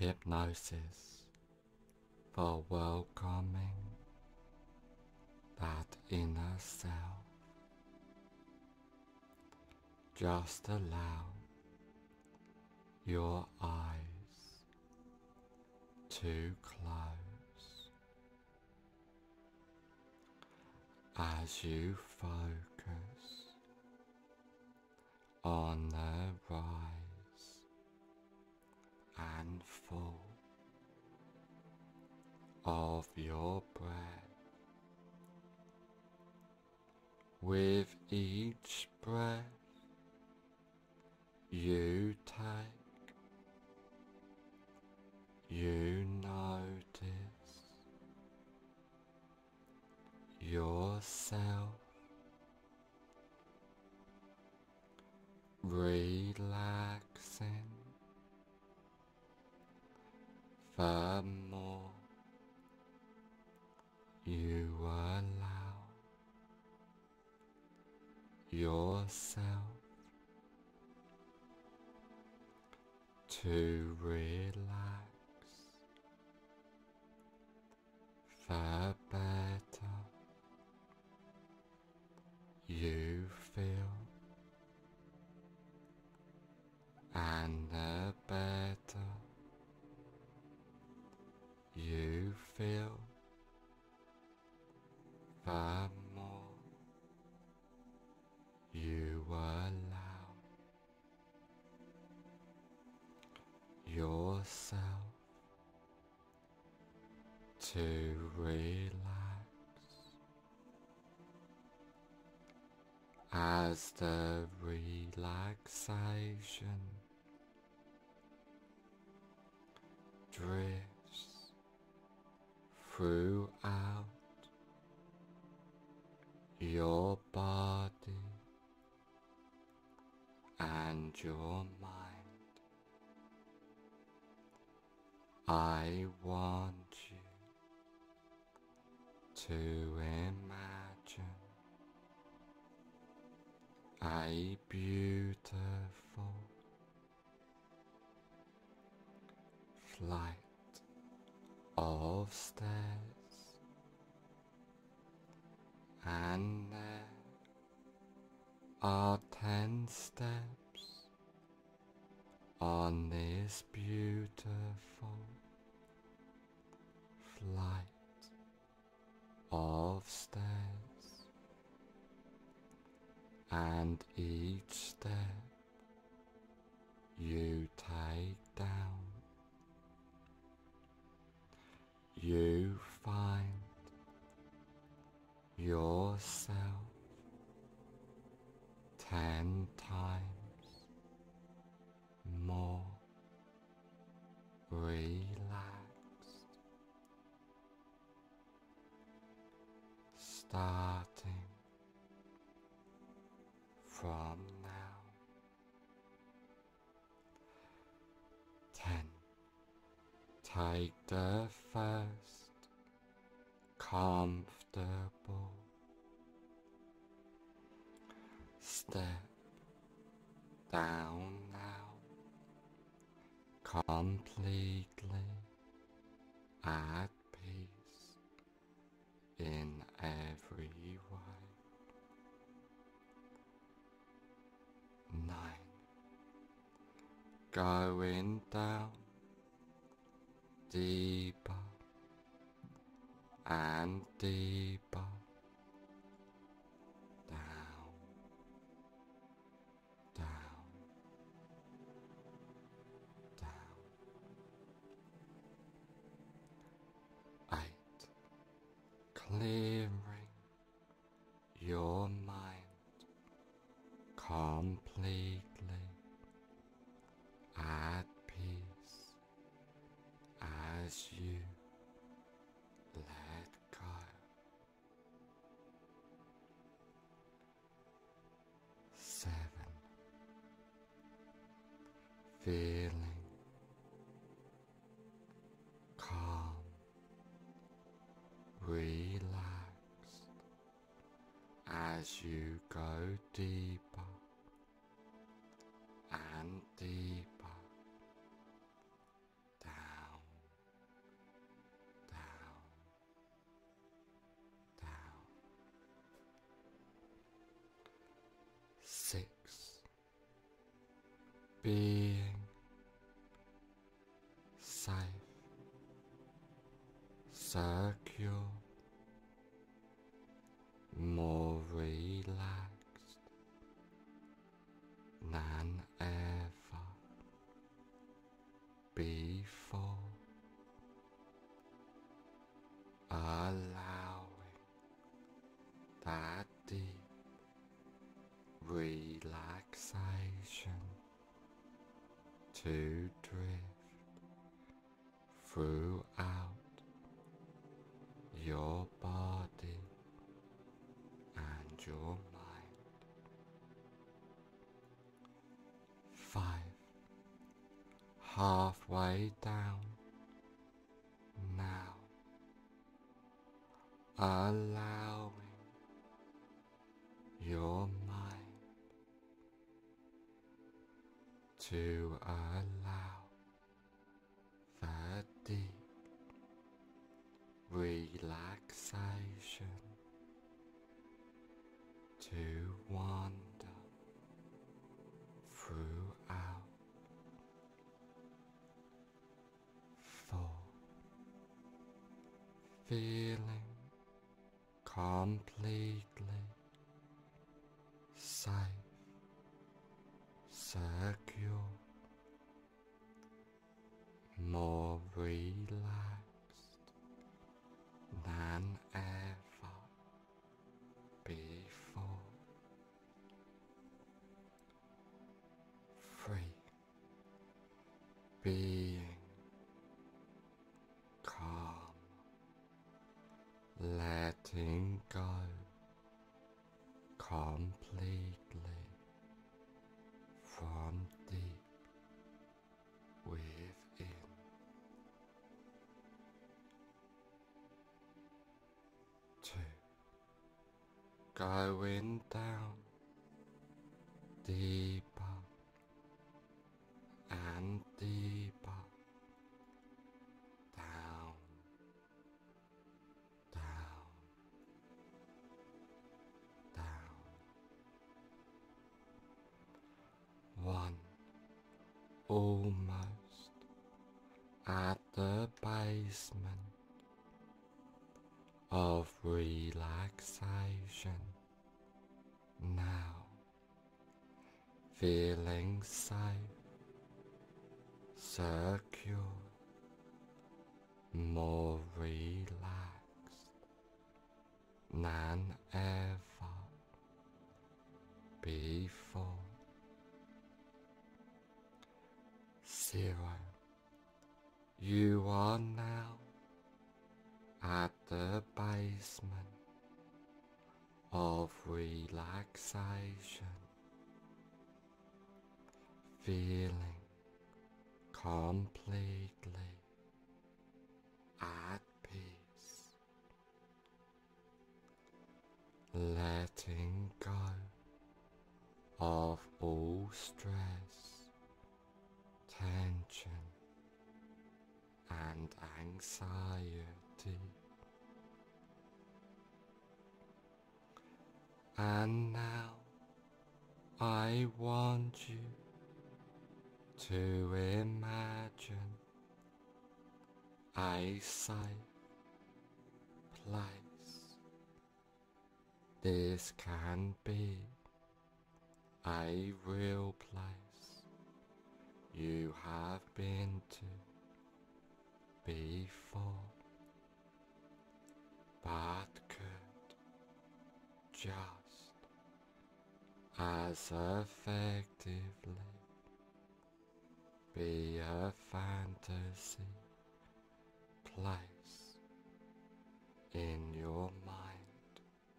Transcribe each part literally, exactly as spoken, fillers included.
hypnosis for welcoming that inner self. Just allow your eyes to close as you focus on the rise and fall of your breath. With each breath you take, you notice yourself relaxing. The more you allow yourself to relax, the better you feel, and the better you feel, the more you allow yourself to relax as the relaxation drifts throughout your body and your mind. I want you to imagine a beautiful flight of stairs, and there are ten steps on this beautiful flight of stairs, and each step you take down, you find yourself ten times more relaxed, starting from now. Ten. Take the first comfortable step down now, completely at peace in every way. Nine. Going down deeper and deeper down, down, down. Eight. Clearing your mind completely at peace as you let go. Seven. Feeling calm, relaxed as you go deeper and deeper down. being safe, secure, more relaxed than ever before, allowing that deep relaxation to drift throughout your body and your mind. Five. Halfway down now, allowing your mind to allow the deep relaxation to wander throughout. Four. Feeling completely safe, secure, more relaxed than ever before. Free, being calm, letting go completely from deep within. Two. Going down deeper and deeper, down, down, down. One, almost at the basement of relaxation. Now, feeling safe, secure, more relaxed than ever before. Zero. You are now at the basement of relaxation, feeling completely at peace, letting go of all stress, tension and anxiety. And now I want you to imagine a safe place. This can be a real place you have been to before, but could just as effectively be a fantasy place in your mind,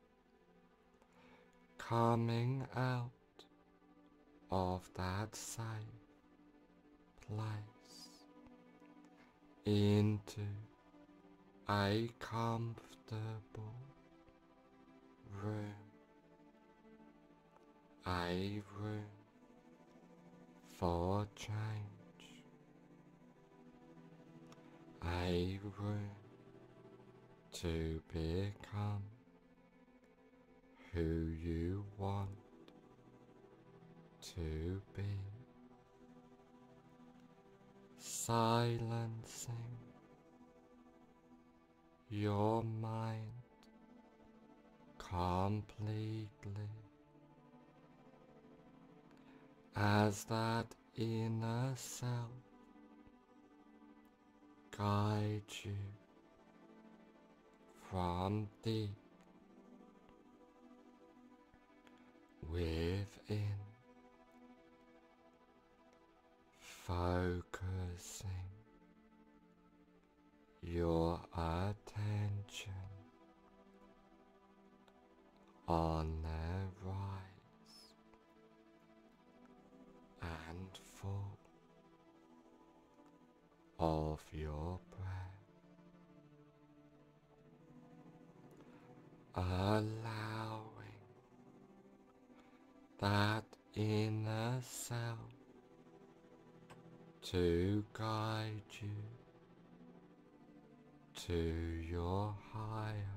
coming out of that safe place into a comfortable room, a room for change, a room to become who you want to be, silencing your mind completely as that inner self guides you from deep within, focusing your attention on the rise and fall of your breath, allowing that inner self to guide you to your higher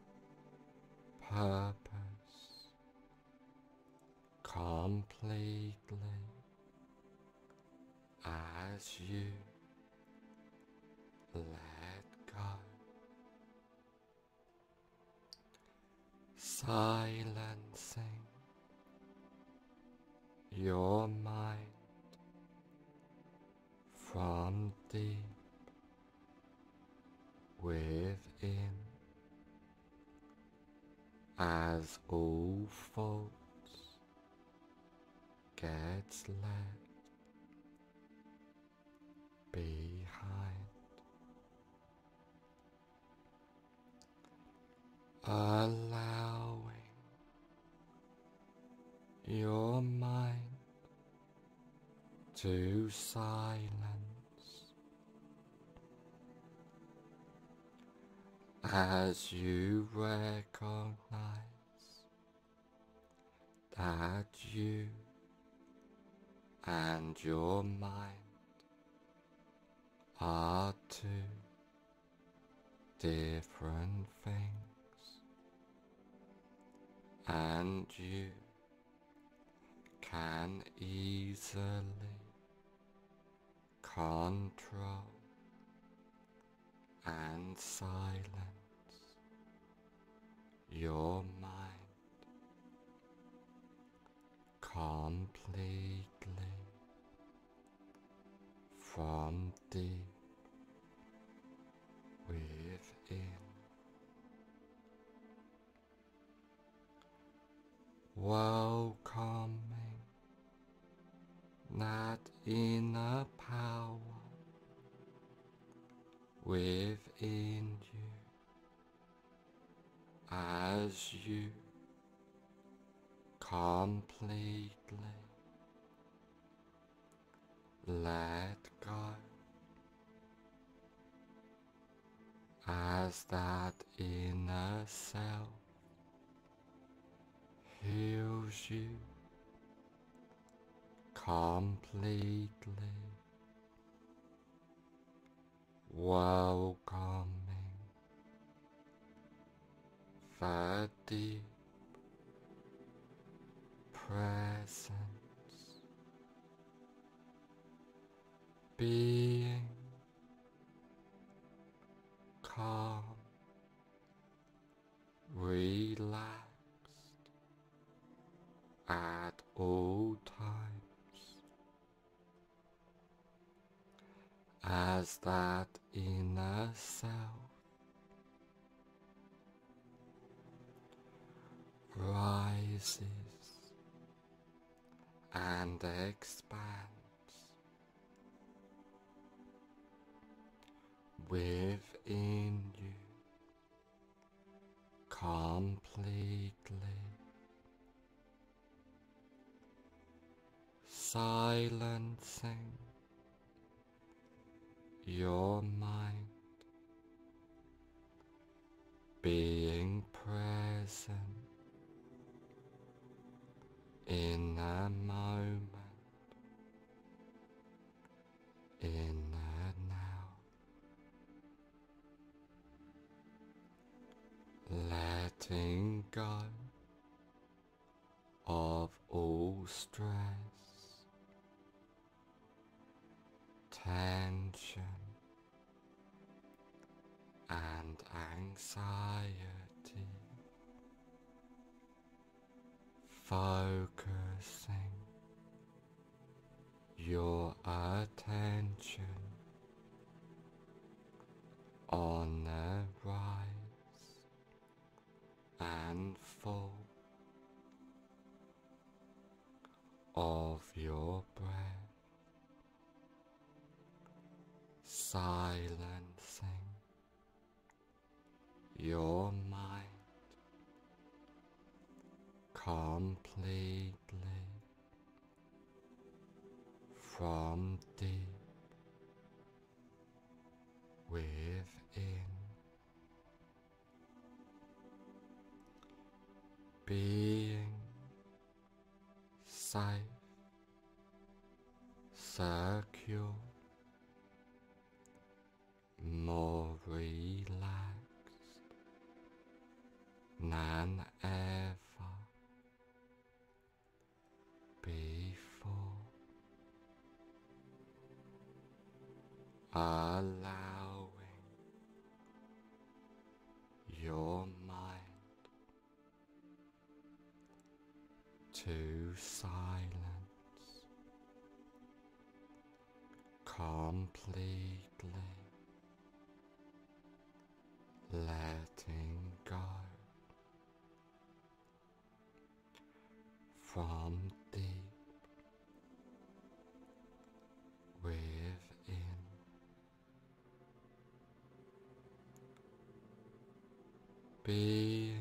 purpose completely as you let go, silencing your mind from deep within as all faults gets left behind, allowing your mind to silence as you recognize that you and your mind are two different things, and you can easily control and silence your mind completely from deep within, welcoming that inner power within you as you completely let go, as that inner self heals you completely, welcoming the deep presence, being calm, relaxed at all times, as that inner self rises and expands within you completely, silencing your mind, being present in the moment, in the now, letting go of all stress, tension, tension and anxiety, focusing your attention on the rise and fall of your breath, silencing your mind completely from deep within, being safe, secure, more relaxed than ever before, allowing your mind to silence completely, letting go from deep within, being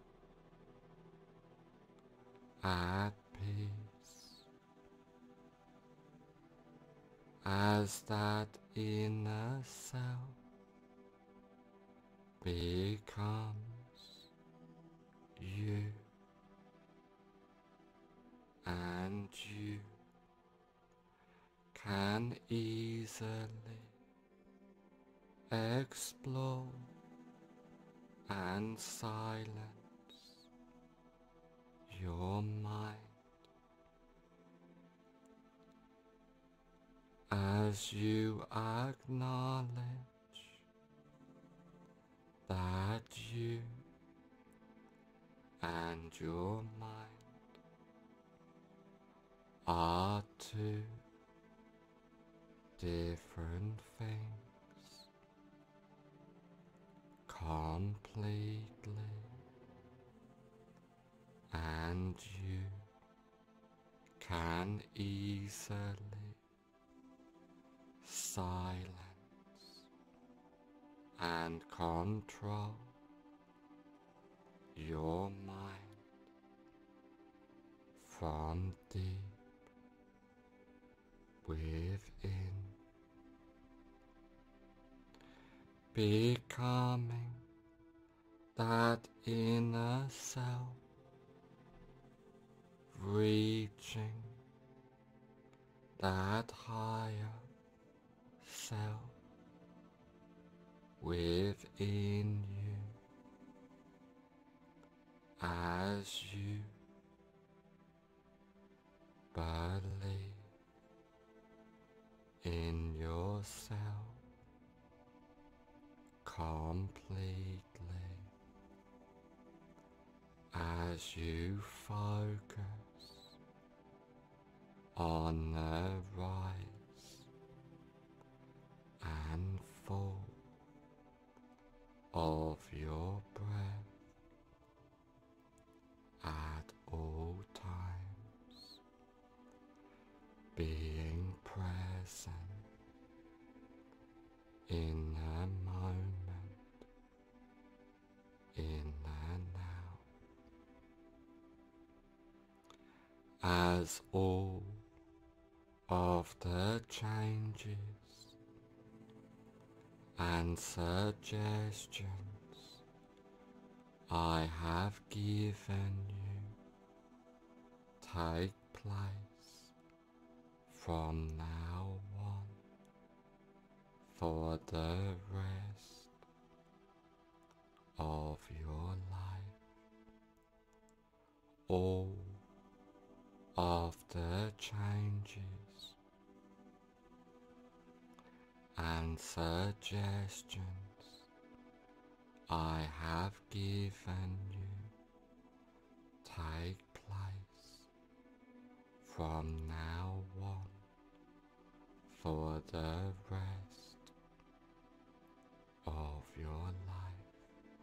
at peace as that inner self becomes you, and you can easily explore and silence your mind as you acknowledge that you and your mind are two different things completely, and you can easily silence and control your mind from deep within, becoming that inner self, reaching that higher self within you as you believe in yourself completely, as you focus on the rise and fall of your breath at all times, being present in the moment, in the now, as all of the changes and suggestions I have given you take place from now on for the rest of your life. All of the changes and suggestions I have given you take place from now on for the rest of your life.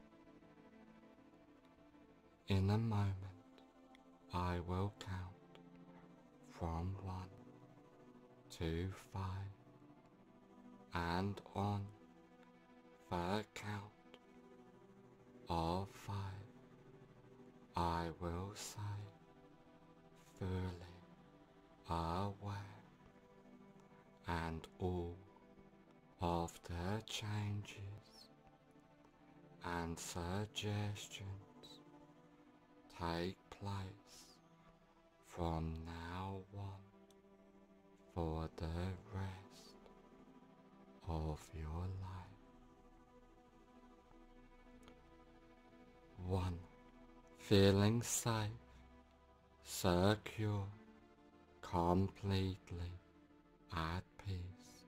In a moment, I will count from one to five, and on the count of five, I will say, fully aware, and all of the changes and suggestions take place from now on for the rest of your life. One, feeling safe, secure, completely at peace.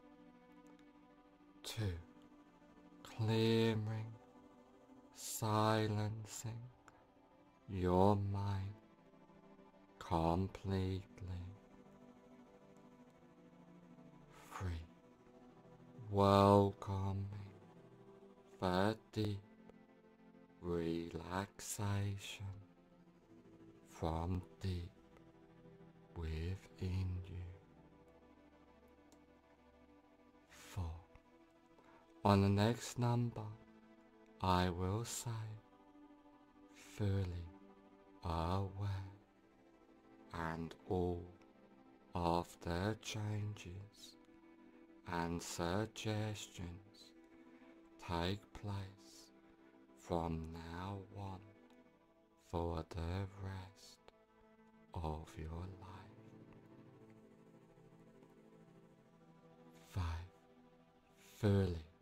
Two, clearing, silencing your mind completely. Three, welcoming the deep relaxation from deep within you. Four, on the next number, I will say, fully aware, and all of the changes and suggestions take place from now on for the rest of your life. Five, fully